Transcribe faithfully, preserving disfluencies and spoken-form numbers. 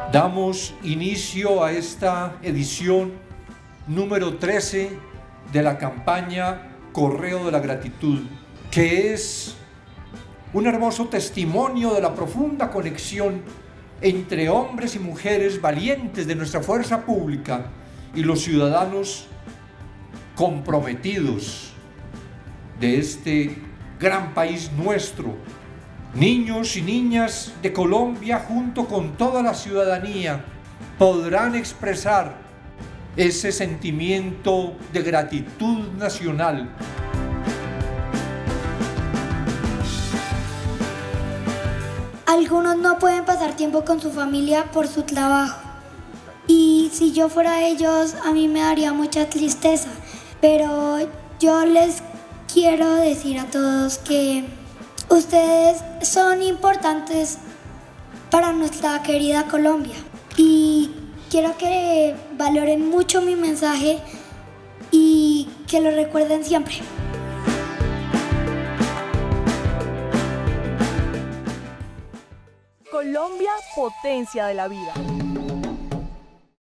Damos inicio a esta edición número trece de la campaña Correo de la Gratitud, que es un hermoso testimonio de la profunda conexión entre hombres y mujeres valientes de nuestra fuerza pública y los ciudadanos comprometidos de este gran país nuestro. Niños y niñas de Colombia, junto con toda la ciudadanía, podrán expresar ese sentimiento de gratitud nacional. Algunos no pueden pasar tiempo con su familia por su trabajo. Y si yo fuera ellos, a mí me daría mucha tristeza. Pero yo les quiero decir a todos que ustedes son importantes para nuestra querida Colombia. Y quiero que valoren mucho mi mensaje y que lo recuerden siempre. Colombia, potencia de la vida.